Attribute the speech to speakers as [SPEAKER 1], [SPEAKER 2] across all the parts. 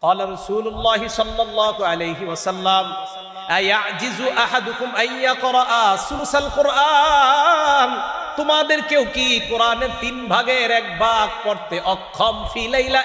[SPEAKER 1] قال رسول الله صلى الله عليه وسلم أيعجز أحدكم أن يقرأ ثلث القرآن তোমাদের কেউ কি কোরআনের 3 ভাগের 1 ভাগ পড়তে অক্ষম ফি লাইলা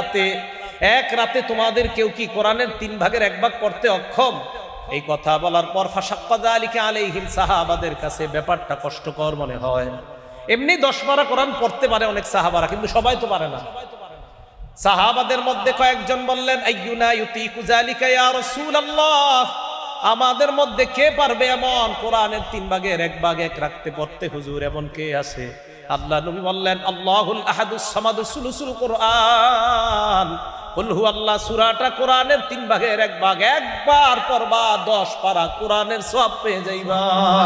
[SPEAKER 1] এক রাতে তোমাদের কেউ কি কোরআনের 3 ভাগের 1 ভাগ পড়তে অক্ষম? এই কথা বলার পর ফাশাক্কা যালিকা আলাইহিম, সাহাবাদের কাছে ব্যাপারটা কষ্টকর মনে হয়। এমনি 10 পারা কোরআন পড়তে পারে অনেক সাহাবারা, কিন্তু সবাই তো পারে না। সাহাবাদের মধ্যে কয়েকজন বললেন আইয়ুনা ইউতিকু যালিকা ইয়া রাসূলুল্লাহ, আমাদের মধ্যে কে পারবে এমন কোরআনের 3 ভাগের 1 ভাগ এক রাখতে পড়তে হুজুর, এমন কে আছে? আল্লাহ নবী বললেন আল্লাহুল আহাদুস সামাদুস সুলুসুল কোরআন, কুল হুয়াল্লাহ সূরাটা কোরআনের 3 ভাগের 1 ভাগ, একবার পড়বা 10 পারা কোরআনের সওয়াব পেয়ে যাইবা।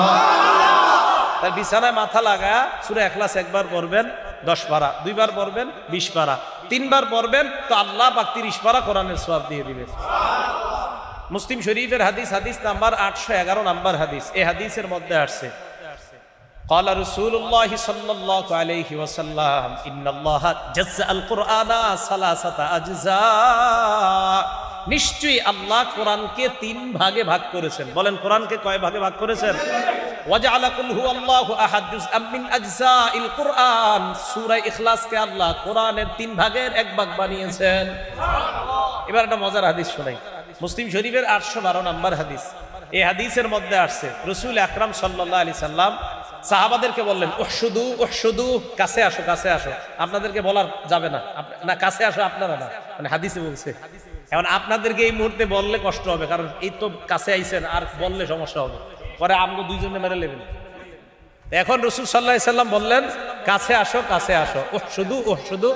[SPEAKER 1] তাই বিছানায় মাথা লাগা সূরা ইখলাস একবার পড়বেন 10 পারা, 2 বার পড়বেন 20 পারা, 3 বার পড়বেন তো আল্লাহ পাক 30 পারা কোরআনের সওয়াব দিয়ে দিবেন। মুসলিম শরীফের হাদিস নাম্বার 811 নাম্বার হাদিস। এই হাদিসের মধ্যে আসছে قال رسول الله صلى الله عليه وسلم ان الله جزء القرآن 3 اجزاء, নিশ্চয়ই আল্লাহ কোরআনকে 3 ভাগে ভাগ করেছেন। বলেন কোরআনকে কয় ভাগে ভাগ করেছেন? ওয়াজআলা কুল হুয়াল্লাহু আহাদ জুজআম মিন আজজাইল কোরআন, সূরা ইখলাসকে আল্লাহ কোরআনের 3 ভাগের 1 ভাগ বানিয়েছেন। এবার একটা মজার হাদিস শোনাই, মুসলিম শরীফের 812 নাম্বার হাদিস। এই হাদিসের মধ্যে আসছে রাসূল আকরাম সাল্লাল্লাহু আলাইহি সাল্লাম সাহাবাদেরকে বললেন উহশুদু উহশুদু, কাছে আসো কাছে আসো। আপনাদেরকে বলার যাবে না, না কাছে আসো আপনারা না, মানে হাদিসে বলছে। এখন আপনাদেরকে এই মুহূর্তে বললে কষ্ট হবে, কারণ এই তো কাছে আইছেন, আর বললে সমস্যা হবে, পরে আমগো দুইজনে মেরে নেবেন। এখন রাসূল সাল্লাল্লাহু আলাইহি সাল্লাম বললেন কাছে আসো কাছে আসো, উহশুদু উহশুদু।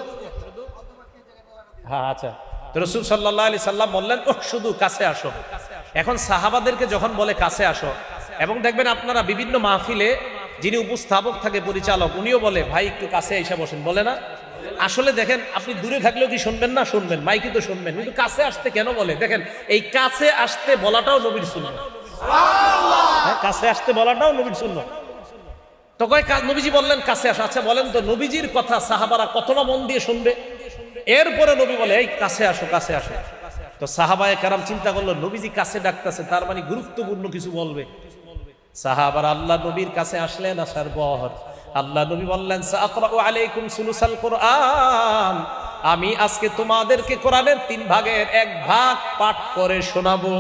[SPEAKER 1] হ্যাঁ আচ্ছা, তো রাসূল সাল্লাল্লাহু আলাইহি সাল্লাম বললেন উহশুদু, কাছে আসো। এখন সাহাবাদেরকে যখন বলে কাছে আসো, এবং দেখবেন আপনারা বিভিন্ন মাহফিলে যিনি উপস্থাপক থাকে পরিচালক, উনিও বলে ভাই একটু কাছে এসে বসেন, বলে না? আসলে দেখেন আপনি দূরে থাকলেও কি শুনবেন না? শুনবেন, মাইকে তো শুনবেন, কিন্তু কাছে আসতে কেন বলে? দেখেন এই কাছে আসতে বলাটাও নবীর সুন্নাহ। হ্যাঁ, কাছে আসতে বলাটাও নবীর সুন্নাহ। তো কয় নবীজি বললেন কাছে আসো। আচ্ছা বলেন তো নবীজির কথা সাহাবারা কতটা মন দিয়ে শুনবে? এরপরে নবী বলে এই কাছে আসো কাছে আসো। তো সাহাবায়ে কেরাম চিন্তা করলো নবীজি কাছে ডাকতেছে, তার মানে গুরুত্বপূর্ণ কিছু বলবে। সাহাবারা আল্লাহ নবীর কাছে আসলেন, আসার পর আল্লাহ নবী বললেন সাআকরাউ আলাইকুম সুলুসাল কোরআন, আমি আজকে তোমাদেরকে কোরআনের 3 ভাগের 1 ভাগ পাঠ করে শোনাবো।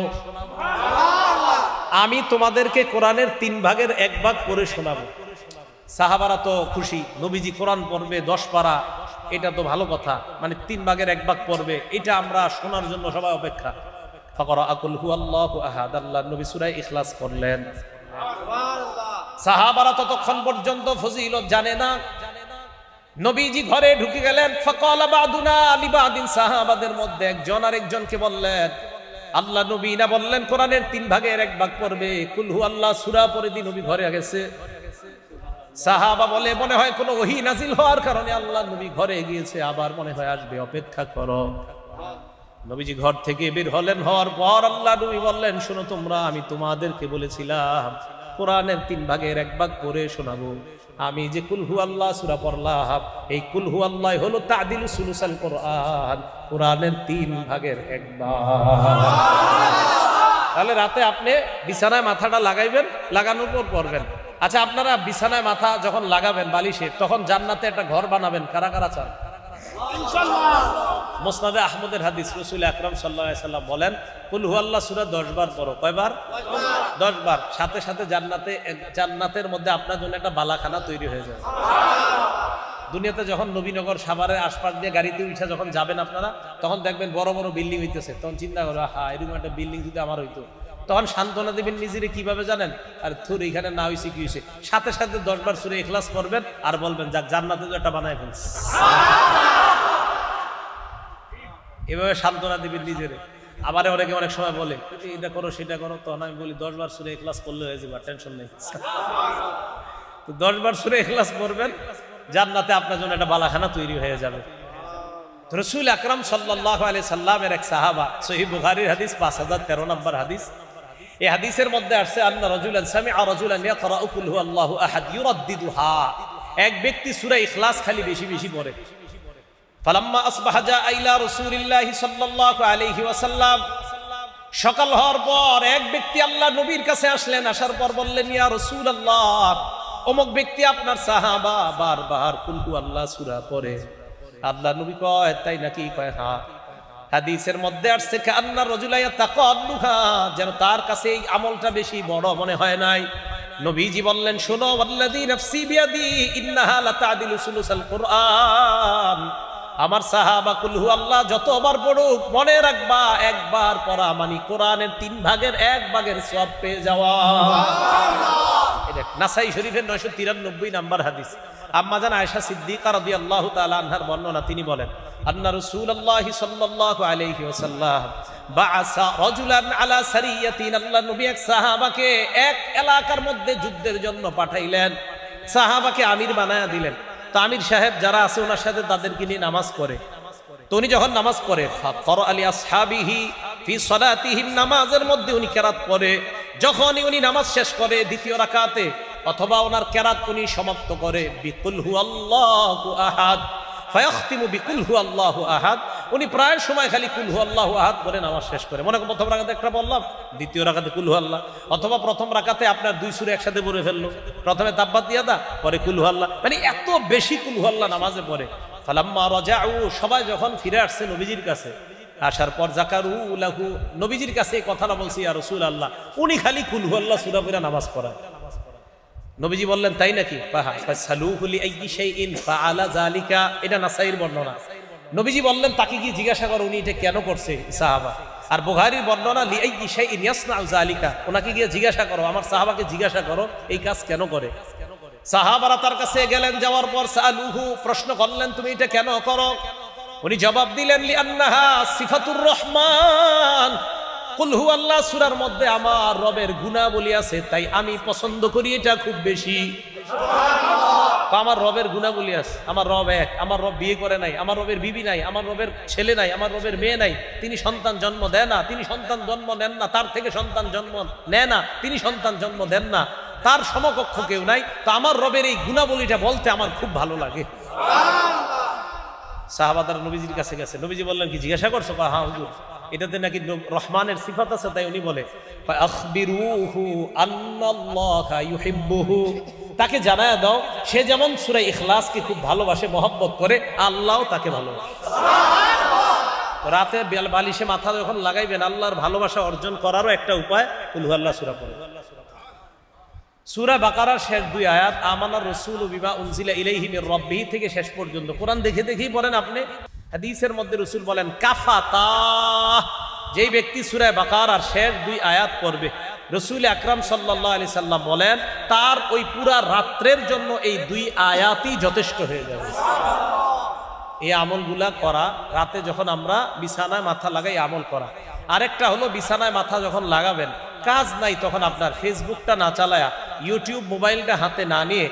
[SPEAKER 1] আমি তোমাদেরকে কোরআনের 3 ভাগের 1 ভাগ পড়ে শোনাবো। সাহাবারা তো খুশি, নবীজি কোরআন পড়বে 10 পারা, এটা তো ভালো কথা, মানে 3 ভাগের 1 ভাগ পড়বে, এটা আমরা শোনার জন্য সবাই অপেক্ষা। ফাকরা কুল হুয়াল্লাহু আহাদ, আল্লাহ নবী সূরা ইখলাস পড়লেন। সাহাবারা ততক্ষণ পর্যন্ত ফজিলত জানে না। নবীজি ঘরে ঢুকে গেলেন। ফাকালা বাদুনা লিবাদিন, সাহাবাদের মধ্যে একজন আরেকজনকে বললেন, আল্লাহ নবী না বললেন কোরআনের 3 ভাগের 1 ভাগ পড়বে, কুল হুয়াল্লাহ সূরা পড়ে দি নবী ঘরে গেছে। সাহাবা বলে মনে হয় কোনো ওহী নাজিল হওয়ার কারণে আল্লাহ নবী ঘরে গিয়েছে, আবার মনে হয় আসবে, অপেক্ষা করো। নবীজি ঘর থেকে বের হলেন, হওয়ার পর আল্লাহ নবী বললেন শোনো তোমরা, আমি তোমাদেরকে বলেছিলাম কোরআনের 3 ভাগের 1 ভাগ পড়ে শোনাবো। আমি যে কুল হুয়াল্লাহ সূরা পড়লাম, এই কুল হুয়াল্লাহ হলো তাদিলু সুলুসাল কোরআন, কোরআনের 3 ভাগের 1 ভাগ। তাহলে রাতে আপনি বিছানায় মাথাটা লাগাইবেন, লাগানোর পর পড়বেন। আচ্ছা আপনারা বিছানায় মাথা যখন লাগাবেন বালিশে, তখন জান্নাতে একটা ঘর বানাবেন, কারা কারা চান? ইনশাআল্লাহ। মুসনাদে আহমদের হাদিস, রাসূল আকরাম সাল্লাল্লাহু আলাইহি সাল্লাম বলেন কুল হুয়াল্লাহ সূরা 10 বার পড়ো। কয়বার? 10 বার। সাথে সাথে জান্নাতের মধ্যে আপনার জন্য একটা বালাখানা তৈরি হয়ে যাবে। দুনিয়াতে যখন নবীনগর সাভারের আশপাশ দিয়ে গাড়িতে উঠে যখন যাবেন আপনারা, তখন দেখবেন বড় বড় বিল্ডিং হইতেছে, তখন চিন্তা করো হা এরকম একটা বিল্ডিং যদি আমার হইতো, তখন সান্ত্বনা দেবেন নিজেরে কিভাবে জানেন? আর থুর এখানে না হইছে কি হইছে, সাথে সাথে 10 বার সূরা ইখলাস পড়বেন আর বলবেন যাক জান্নাতে তো একটা বানায় ফেলছে। এভাবে সান্ত্বনা দেবেন নিজেরে। আবার অনেকে অনেক সময় বলে এটা করো সেটা করো, তখন আমি বলি 10 বার সূরা ইখলাস পড়লে হয়ে যাবে, টেনশন নেই। তো 10 বার সূরা ইখলাস পড়বেন, জান্নাতে আপনার জন্য একটা বালাখানা তৈরি হয়ে যাবে। রাসূল আকরাম সাল্লাল্লাহু আলাইহি সাল্লামের এক সাহাবা, সহিহ বুখারীর হাদিস 5013 নম্বর হাদিস। এই হাদিসের মধ্যে আসছে আন্না রাজুলান সামিআ রাজুলান ইয়াকরাউ কুল হুয়াল্লাহু আহাদ ইউরাদ্দিদুহা, এক ব্যক্তি সূরা ইখলাস খালি বেশি বেশি পড়ে। ফালাম্মা আসবাহা জাআ ইলা রাসূলিল্লাহি সাল্লাল্লাহু আলাইহি ওয়াসাল্লাম, সকাল হওয়ার পর এক ব্যক্তি আল্লাহ নবীর কাছে আসলেন। আসার পর বললেন, ইয়া রাসূলুল্লাহ, অমুক ব্যক্তি আপনার সাহাবা বারবার কুল হুয়াল্লাহ সূরা পড়ে। আল্লাহ নবী কয়, তাই নাকি? কয় হ্যাঁ। হাদিসের মধ্যে আসছে কান্না রাজুলা ইয়াতাকাল্লুহা, যেন তার কাছে এই আমলটা বেশি বড় মনে হয় নাই। নবীজি বললেন, শোনো, ওয়াল্লাযী নাফসি বিয়াদি ইন্নাহা লাতাদিলু সুলুসাল কুরআন, আমার সাহাবা কুল হুয়াল্লাহ যতবার পড়ুক মনে রাখবা একবার পড়া মানে কোরআনের 3 ভাগের 1 ভাগের সওয়াব পেয়ে যাওয়া। এটা নাসাই শরীফের 993 নাম্বার হাদিস। আম্মা জান আয়েশা সিদ্দিকা রাদিয়াল্লাহু তাআলা আনহার বর্ণনা, তিনি বলেন, আন্না রাসূলুল্লাহ সাল্লাল্লাহু আলাইহি ওয়াসাল্লাম বাআসা রাজুলান আলা সারিয়াতিন, আল্লাহ নবী এক সাহাবাকে এক এলাকার মধ্যে যুদ্ধের জন্য পাঠাইলেন। সাহাবাকে আমির বানায়া দিলেন। তো আমির সাহেব যারা আছে ওনার সাথে তাদেরকে নিয়ে নামাজ পড়ে। তো উনি যখন নামাজ পড়ে, ফাকরা আলি আসহাবিহি ফি সালাতিহিম, নামাজের মধ্যে উনি কেরাত পড়ে। যখনই উনি নামাজ শেষ করে দ্বিতীয় রাকাতে অথবা ওনার কেরাত উনি সমাপ্ত করে বিকুল হুয়াল্লাহু আহাদ, ফায়াখতিমু বিকুল হুয়াল্লাহু আহাদ, উনি প্রায় সময় খালি কুল হুয়াল্লাহু আহাদ করে নামাজ শেষ করে। মনে করেন প্রথম রাকাতে একটা বললাম, দ্বিতীয় রাকাতে কুল হুয়াল্লাহ, অথবা প্রথম রাকাতে আপনার 2 সূরা একসাথে পড়ে ফেললো, প্রথমে তাব্বাত ইয়াদা পরে কুল হুয়াল্লাহ, মানে এত বেশি কুল হুয়াল্লাহ নামাজে পড়ে। ফালাম্মা রাজাউ, সবাই যখন ফিরে আসছে নবীজির কাছে, আসার পর যাকারু লাহু, নবীজির কাছে এই কথাটা বলছি, ইয়া রাসূলুল্লাহ, উনি খালি কুল হুয়াল্লাহ সূরা পড়ে নামাজ পড়ায়। নবীজি বললেন, তাই নাকি? ফাসালুহু লিআইয়ি শাইইন ফাআলা যালিকা, এটা নাসাইর বর্ণনা। নবীজি বললেন, তাকে কি জিজ্ঞাসা করো উনি এটা কেন করছে সাহাবা। আর বুখারীর বর্ণনা, লিআইয়ি শাইইন ইয়াসনাউ যালিকা, ওনাকে গিয়ে জিজ্ঞাসা করো, আমার সাহাবাকে জিজ্ঞাসা করো এই কাজ কেন করে। সাহাবারা তার কাছে গেলেন, যাওয়ার পর সালুহু, প্রশ্ন করলেন, তুমি এটা কেন করো? উনি জবাব দিলেন, লিআন্নাহা সিফাতুর রহমান, কুল হুয়াল্লাহ সূরার মধ্যে আমার রবের গুণাবলী আছে, তাই আমি পছন্দ করি এটা খুব বেশি। আমার রবের গুণাবলী আছে, আমার রব এক, আমার রব বিয়ে করে নাই, আমার রবের বিবি নাই, আমার রবের ছেলে নাই, আমার রবের মেয়ে নাই, তিনি সন্তান জন্ম দেন না, তিনি সন্তান জন্ম নেন না, তার থেকে সন্তান জন্ম নেয় না, তিনি সন্তান জন্ম দেন না, তার সমকক্ষ কেউ নাই। তো আমার রবের এই গুণাবলীটা বলতে আমার খুব ভালো লাগে। সাহাবারা নবীজির কাছে গেছে। নবীজি বললেন, কি জিজ্ঞাসা করছো? হ্যাঁ হুজুর, এটাতে নাকি রহমানের সিফাত আছে, তাই উনি বলে, আখবিরুহু আন্নাল্লাহা ইউহিব্বুহু, তাকে জানায়া দাও সে যেমন সূরা ইখলাসকে খুব ভালোবাসে, মহব্বত করে, আল্লাহও তাকে ভালোবাসে। রাতে বালিশে মাথা যখন লাগাইবেন, আল্লাহর ভালোবাসা অর্জন করারও একটা উপায় কুল হুয়াল্লাহ সূরা পড়ে। সূরা বাকারার শেষ 2 আয়াত, আমানার রাসূলু বিমা উনজিলা ইলাইহি মির রাব্বিহি থেকে শেষ পর্যন্ত কোরআন দেখে দেখেই পড়েন আপনি। হাদিসের মধ্যে রাসূল বলেন, কাফাতা, যেই ব্যক্তি সূরা বাকারার শেষ 2 আয়াত পড়বে, রাসূল আকরাম সাল্লাল্লাহু আলাইহি সাল্লাম বলেন, তার ওই পুরা রাত্রের জন্য এই 2 আয়াতই যথেষ্ট হয়ে যাবে। এই আমলগুলা করা, রাতে যখন আমরা বিছানায় মাথা লাগাই আমল করা। আরেকটা হলো, বিছানায় মাথা যখন লাগাবেন, কাজ নাই, তখন আপনার ফেসবুকটা না চালায়া, ইউটিউব মোবাইলটা হাতে না নিয়ে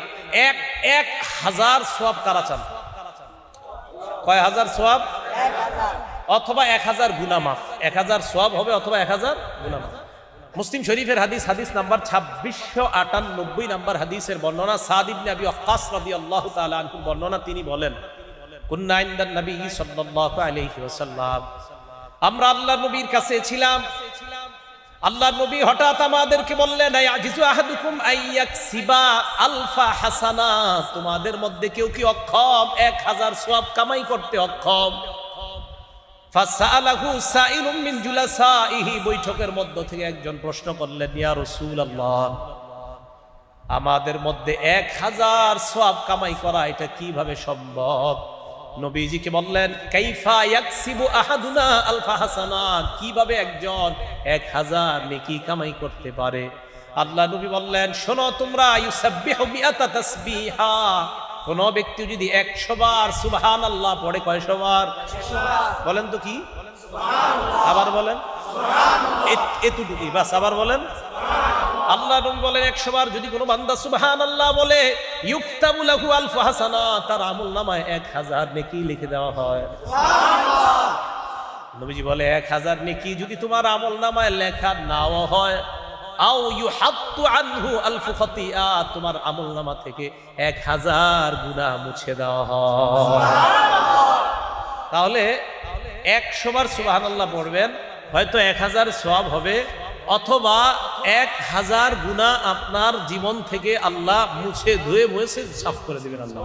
[SPEAKER 1] 1000 সওয়াব কারা চান? কয় হাজার সওয়াব? 1000, অথবা 1000 গুনাহ মাফ। 1000 সওয়াব হবে অথবা 1000 গুনাহ মাফ। মুসলিম শরীফের হাদিস, হাদিস নাম্বার 2698 নাম্বার হাদিসের বর্ণনা, সাদ ইবনে আবি ওয়াক্কাস রাদিয়াল্লাহু তাআলা আনহু বর্ণনা, তিনি বলেন, কুন্না ইনদান নবী সাল্লাল্লাহু আলাইহি ওয়াসাল্লাম, আমরা আল্লাহর নবীর কাছে ছিলাম। আল্লাহর নবী হঠাৎ আমাদেরকে বললেন, আয়াজিজু আহাদুকুম আইয়াকসিবা আলফা হাসানা, তোমাদের মধ্যে কেউ কি অক্ষম 1000 সওয়াব কামাই করতে অক্ষম? ফাসালাহু সাইলুম মিন জুলাসাইহি, বৈঠকের মধ্য থেকে একজন প্রশ্ন করলেন, ইয়া রাসূলুল্লাহ, আমাদের মধ্যে 1000 সওয়াব কামাই করা এটা কিভাবে সম্ভব? নবীজিকে বললেন, কাইফা ইয়াকসিবু আহাদুনা আলফা হাসানা, কিভাবে একজন 1000 নেকি কামাই করতে পারে? আল্লাহ নবী বললেন, শোনো তোমরা, ইউসাব্বিহু মিআতা তাসবিহা, কোন ব্যক্তি যদি 100 বার সুবহানাল্লাহ পড়ে, কয়শো বার? বলেন তো কি? আবার বলেন, এতটুকুই বাস, আবার বলেন। আল্লাহ নবী বলেন, 100 বার যদি কোনো বান্দা সুবহানাল্লাহ বলে, ইউকতাবু লাহু আলফু হাসানা, তার আমলনামায় 1000 নেকি লিখে দেওয়া হয়। সুবহানাল্লাহ। নবীজি বলে, 1000 নেকি যদি তোমার আমলনামায় লেখা নাও হয়, আও ইউহাত্তু আনহু আলফু খাতিয়া, তোমার আমলনামা থেকে 1000 গুনাহ মুছে দেওয়া হয়। সুবহানাল্লাহ। তাহলে 100 বার সুবহানাল্লাহ পড়বেন, হয়তো 1000 সওয়াব হবে, অথবা 1000 গুনাহ আপনার জীবন থেকে আল্লাহ মুছে ধুয়ে মুছে সাফ করে দিবেন আল্লাহ।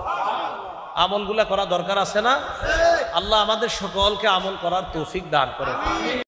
[SPEAKER 1] আমলগুলা করা দরকার আছে না? আল্লাহ আমাদের সকলকে আমল করার তৌফিক দান করেন।